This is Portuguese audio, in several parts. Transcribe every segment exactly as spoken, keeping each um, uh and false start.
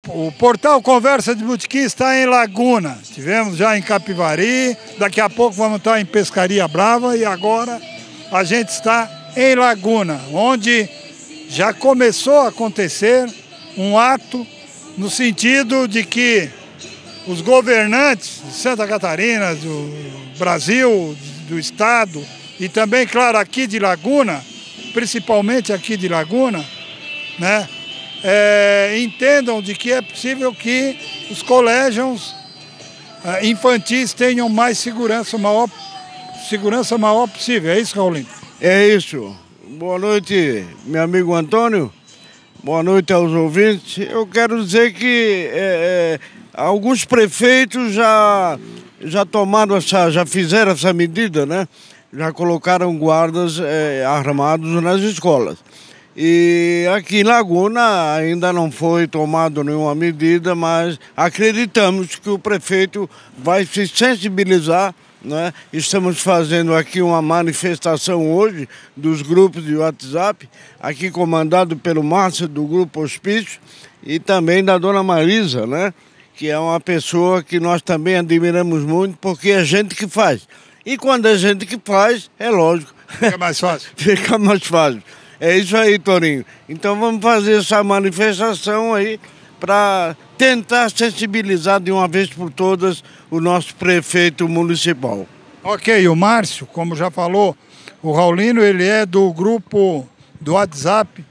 o portal Conversa de Botequim está em Laguna. Tivemos já em Capivari, daqui a pouco vamos estar em Pescaria Brava e agora a gente está em Laguna, onde já começou a acontecer um ato no sentido de que os governantes de Santa Catarina, do Brasil, do Estado e também, claro, aqui de Laguna, principalmente aqui de Laguna, né, é, entendam de que é possível que os colégios é, infantis tenham mais segurança, maior, segurança maior possível. É isso, Raulino? É isso. Boa noite, meu amigo Antônio. Boa noite aos ouvintes. Eu quero dizer que é, é, alguns prefeitos já, já tomaram essa, já fizeram essa medida, né? Já colocaram guardas é, armados nas escolas. E aqui em Laguna ainda não foi tomada nenhuma medida, mas acreditamos que o prefeito vai se sensibilizar, né? Estamos fazendo aqui uma manifestação hoje dos grupos de WhatsApp, aqui comandado pelo Márcio do Grupo Hospício e também da Dona Marisa, né? Que é uma pessoa que nós também admiramos muito, porque é gente que faz. E quando é gente que faz, é lógico. Fica mais fácil. Fica mais fácil. É isso aí, Torinho. Então vamos fazer essa manifestação aí para tentar sensibilizar de uma vez por todas o nosso prefeito municipal. Ok, o Márcio, como já falou, o Raulino, ele é do grupo do WhatsApp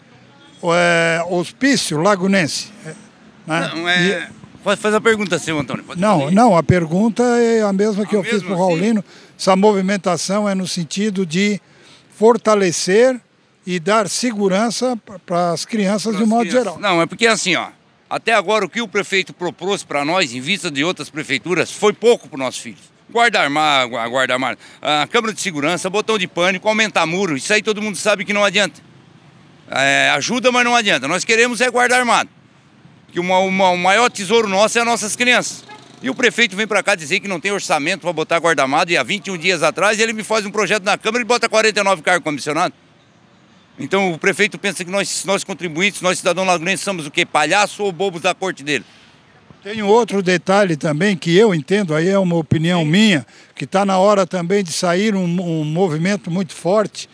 é, Hospício Lagunense. Né? Não, é... E... Pode fazer a pergunta, seu Antônio. Pode não, fazer. não, a pergunta é a mesma que a eu fiz para o Raulino. Assim? Essa movimentação é no sentido de fortalecer e dar segurança para as crianças de um modo geral. Não, é porque assim, ó, até agora o que o prefeito propôs para nós, em vista de outras prefeituras, foi pouco para os nossos filhos. Guarda armado, guarda armado, a câmara de segurança, botão de pânico, aumentar muro, isso aí todo mundo sabe que não adianta. É, ajuda, mas não adianta. Nós queremos é guarda armado. Que uma, uma, o maior tesouro nosso é as nossas crianças. E o prefeito vem para cá dizer que não tem orçamento para botar guarda armado, e há vinte e um dias atrás ele me faz um projeto na Câmara e bota quarenta e nove cargos comissionados. Então o prefeito pensa que nós, nós contribuintes, nós cidadãos lagunenses, somos o quê? Palhaço ou bobos da corte dele? Tem um outro detalhe também que eu entendo, aí é uma opinião minha, que está na hora também de sair um, um movimento muito forte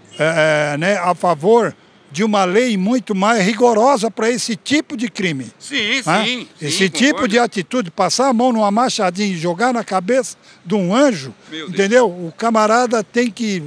é, né, a favor de uma lei muito mais rigorosa para esse tipo de crime. Sim, né? sim. Esse sim, tipo concordo. de atitude, passar a mão numa machadinha e jogar na cabeça de um anjo, Meu entendeu? Deus. O camarada tem que...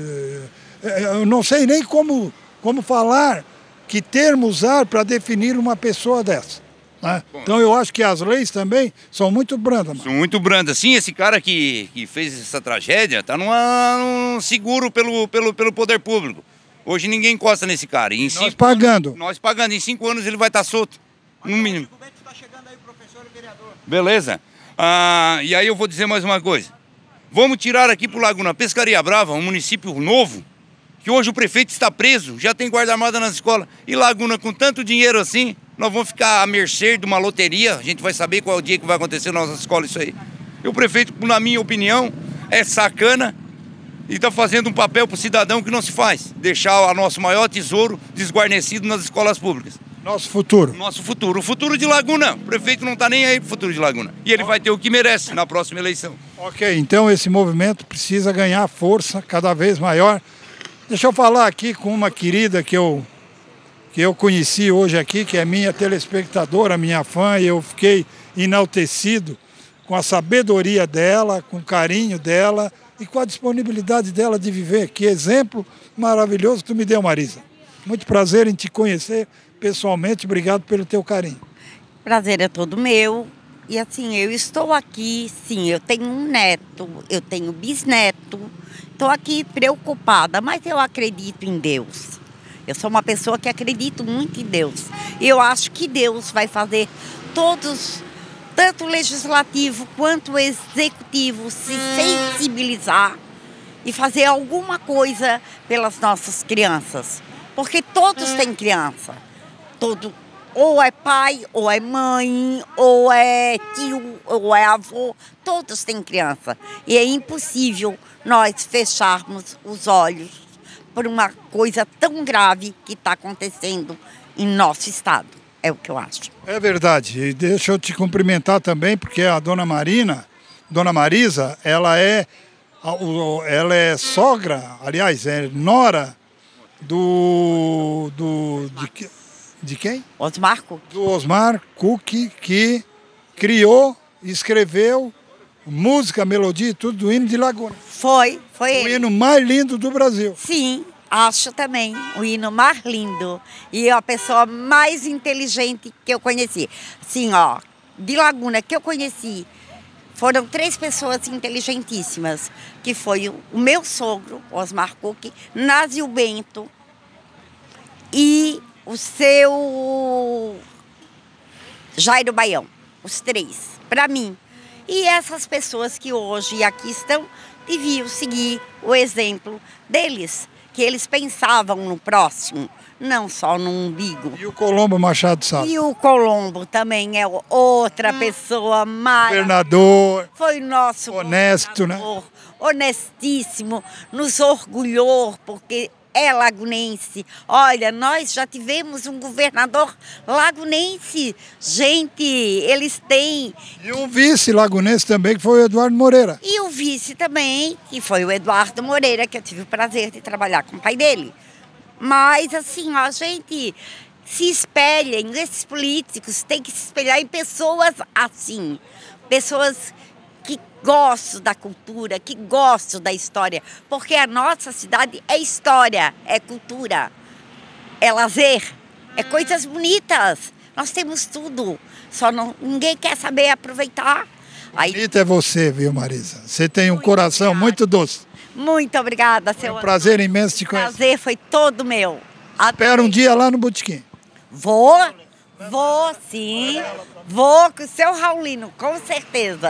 Eu não sei nem como, como falar, que termo usar para definir uma pessoa dessa. Né? Então eu acho que as leis também são muito brandas. Mano. São muito brandas. Sim, esse cara que, que fez essa tragédia está num seguro pelo, pelo, pelo poder público. Hoje ninguém encosta nesse cara. E em nós cinco pagando. Anos, nós pagando. Em cinco anos ele vai estar solto. No mínimo. Tá chegando aí, professor e vereador. Beleza. Ah, e aí eu vou dizer mais uma coisa. Vamos tirar aqui para o Laguna Pescaria Brava, um município novo, que hoje o prefeito está preso, já tem guarda armada nas escolas. E Laguna, com tanto dinheiro assim, nós vamos ficar à mercê de uma loteria. A gente vai saber qual é o dia que vai acontecer na nossa escola isso aí. E o prefeito, na minha opinião, é sacana e está fazendo um papel para o cidadão que não se faz. Deixar o nosso maior tesouro desguarnecido nas escolas públicas. Nosso futuro. Nosso futuro. O futuro de Laguna. O prefeito não está nem aí para o futuro de Laguna. E ele vai ter o que merece na próxima eleição. Ok, então esse movimento precisa ganhar força cada vez maior. Deixa eu falar aqui com uma querida que eu, que eu conheci hoje aqui, que é minha telespectadora, minha fã, e eu fiquei enaltecido com a sabedoria dela, com o carinho dela e com a disponibilidade dela de viver. Que exemplo maravilhoso que tu me deu, Marisa. Muito prazer em te conhecer pessoalmente, obrigado pelo teu carinho. Prazer é todo meu. E assim, eu estou aqui, sim, eu tenho um neto, eu tenho bisneto. Estou aqui preocupada, mas eu acredito em Deus. Eu sou uma pessoa que acredito muito em Deus. Eu acho que Deus vai fazer todos, tanto o legislativo quanto o executivo, se sensibilizar e fazer alguma coisa pelas nossas crianças. Porque todos têm criança. Todo, ou é pai, ou é mãe, ou é tio, ou é avô. Todos têm criança. E é impossível nós fecharmos os olhos por uma coisa tão grave que está acontecendo em nosso estado. É o que eu acho. É verdade. E deixa eu te cumprimentar também, porque a dona Marina, dona Marisa, ela é, ela é sogra, aliás, é nora do... do de, de quem? Osmar Cook. Do Osmar Cook, que criou, escreveu música, melodia e tudo do hino de Laguna. Foi, foi O ele. hino mais lindo do Brasil. Sim, acho também o hino mais lindo e a pessoa mais inteligente que eu conheci. Assim, ó, de Laguna que eu conheci, foram três pessoas inteligentíssimas, que foi o, o meu sogro, Osmar Cook, Násio Bento e o seu Jairo Baião, os três, para mim. E essas pessoas que hoje aqui estão, deviam seguir o exemplo deles, que eles pensavam no próximo, não só no umbigo. E o Colombo Machado Salles. E o Colombo também é outra pessoa mais... Governador. Foi nosso honesto, né? Honestíssimo, nos orgulhou, porque é lagunense. Olha, nós já tivemos um governador lagunense. Gente, eles têm... E um vice lagunense também, que foi o Eduardo Moreira. E o vice também, que foi o Eduardo Moreira, que eu tive o prazer de trabalhar com o pai dele. Mas, assim, ó, a gente se espelhem, esses políticos têm que se espelhar em pessoas assim. Pessoas que gostam da cultura, que gostam da história. Porque a nossa cidade é história, é cultura, é lazer, é coisas bonitas. Nós temos tudo, só não, ninguém quer saber aproveitar. Aí, Bonita é você, viu, Marisa? Você tem um Muito coração obrigada. muito doce. muito obrigada, É seu um prazer imenso te O conhecer. prazer foi todo meu. Espera um dia lá no Botequim. Vou, vou sim, vou com o seu Raulino, com certeza.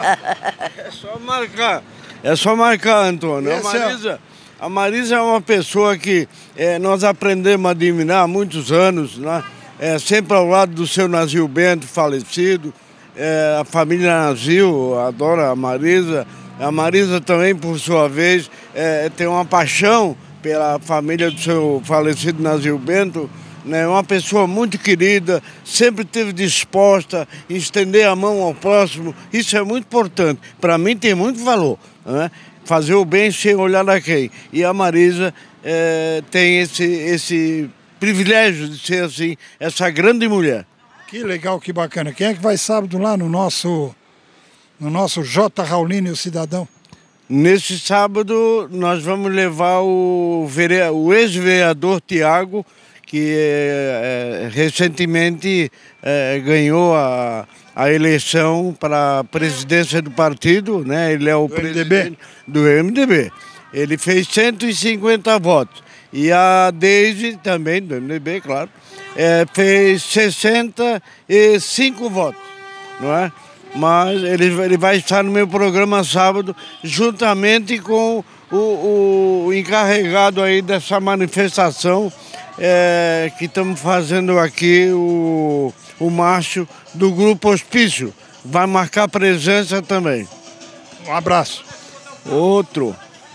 É só marcar, é só marcar, Antônio. A Esse é- Marisa, a Marisa é uma pessoa que é, nós aprendemos a admirar há muitos anos, né? É, sempre ao lado do seu Násio Bento, falecido. É, a família Násio adora a Marisa. A Marisa também, por sua vez, é, tem uma paixão pela família do seu falecido Násio Bento. Né, uma pessoa muito querida, sempre esteve disposta a estender a mão ao próximo. Isso é muito importante. Para mim tem muito valor, né? Fazer o bem sem olhar a quem. E a Marisa é, tem esse, esse privilégio de ser assim, essa grande mulher. Que legal, que bacana. Quem é que vai sábado lá no nosso, no nosso J. Raulino e o Cidadão? Nesse sábado nós vamos levar o, vere... o ex-vereador Tiago, que é, é, recentemente é, ganhou a, a eleição para a presidência do partido, né? Ele é o Do presidente M D B? do M D B. Ele fez cento e cinquenta votos. E a Deise, também do M D B, claro, é, fez sessenta e cinco votos, não é? Mas ele, ele vai estar no meu programa sábado, juntamente com o, o encarregado aí dessa manifestação, É, que estamos fazendo aqui o, o marcho do Grupo Hospício. Vai marcar presença também. Um abraço. Outro.